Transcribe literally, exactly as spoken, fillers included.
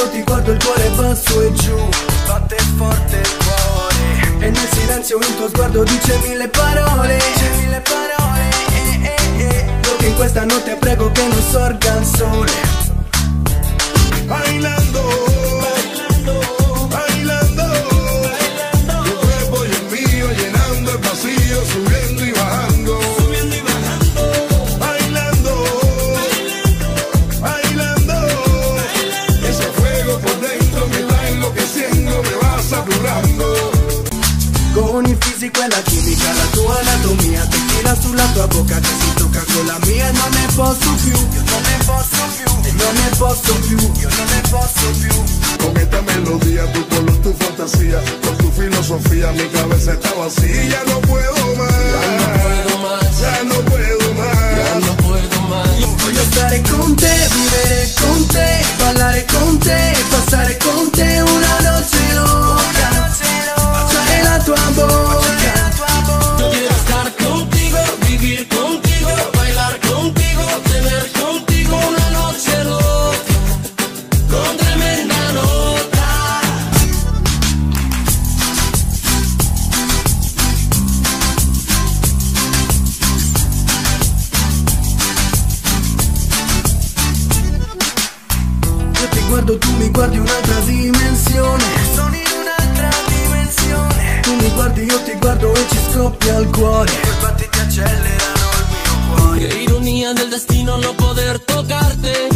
ti guardo, il cuore va su e giù, batte forte il cuore, e nel silenzio un tuo sguardo dice mille parole, dice mille parole, eh, eh, eh. Lo che in questa notte prego che non sorga il sole. Bailando, bailando, bailando, bailando. Tu cuerpo y el mío llenando el vacío, subiendo y bajando, subiendo y bajando. Bailando, bailando, bailando, bailando. Ese fuego por dentro me está enloqueciendo, me va saturando. Con il fisico e la chimica, la tua anatomia ti tira sulla tua bocca che si tocca con la mia e non ne posso più, io non ne posso più, e non ne posso più, io non ne posso più. Con esta melodía, tu color, tu fantasía, con tu filosofía, mi cabeza está vacía. Ya no puedo más, ya no puedo más, ya no puedo más, ya no puedo más. Voglio stare con te, vivere con te, ballare con te, passare con te una noche loca, baciare la tua bocca. Yo quiero estar contigo, vivir contigo, bailar contigo, tener contigo una noche loca, con tremenda nota. Io ti guardo, tu mi guardi, un'altra dimensione, sono in un'altra dimensione. Tu mi guardi, io ti guardo e ci scoppia il cuore, quei battiti accelerano il mio cuore. Qué ironía del destino no poder tocarte.